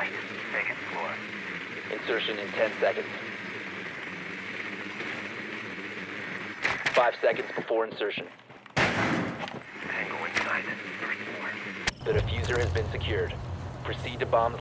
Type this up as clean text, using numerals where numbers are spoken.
site, second floor. Insertion in 10 seconds. 5 seconds before insertion. Tango inside, first floor. The diffuser has been secured. Proceed to bomb